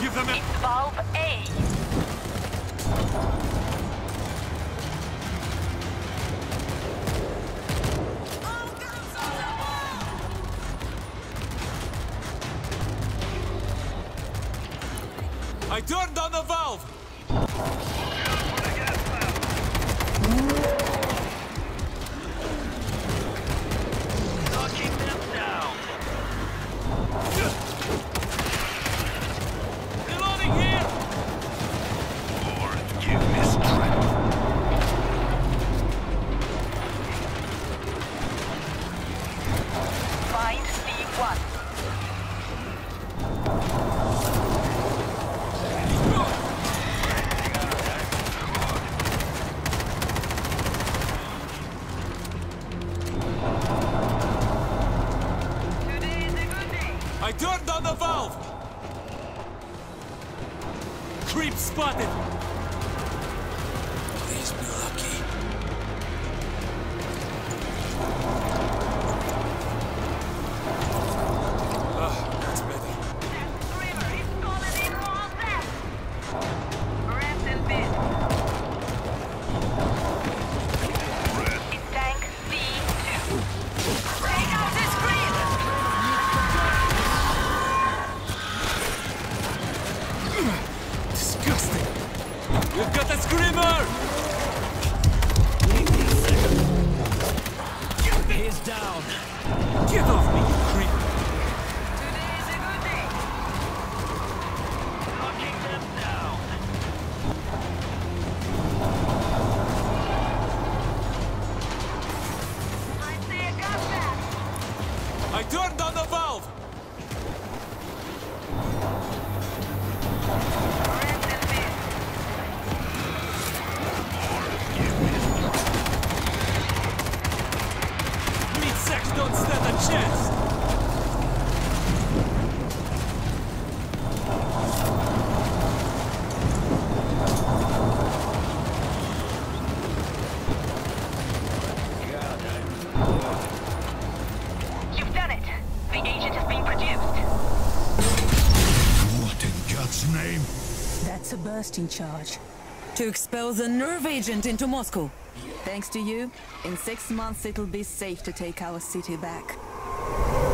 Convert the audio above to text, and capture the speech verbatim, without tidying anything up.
Give them a... It's Valve A. I turned on the valve! Knocking them down. Reloading here! Lord, give me strength. Find C one. I turned on the valve! Creep spotted! Please be lucky. Ah, that's better. That screamer is calling in more death. Rest in peace. It's tank C two. Take out the screen! Disgusting! We've got a screamer! He's down. Get off me, you creep! Today is a good day. Knocking them down. I see a gun back. I turned on the valve! Rest in peace. Meat sacks don't stand a chance! You've done it. The agent has been produced. What in God's name? That's a bursting charge. To expel the nerve agent into Moscow. Thanks to you, in six months it'll be safe to take our city back.